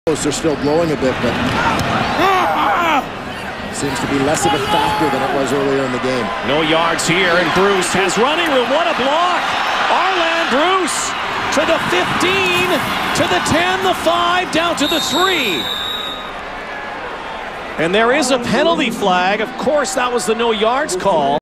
They're still blowing a bit, but seems to be less of a factor than it was earlier in the game. No yards here, and Bruce has running room. What a block! Arland Bruce to the 15, to the 10, the 5, down to the 3. And there is a penalty flag. Of course, that was the no yards call.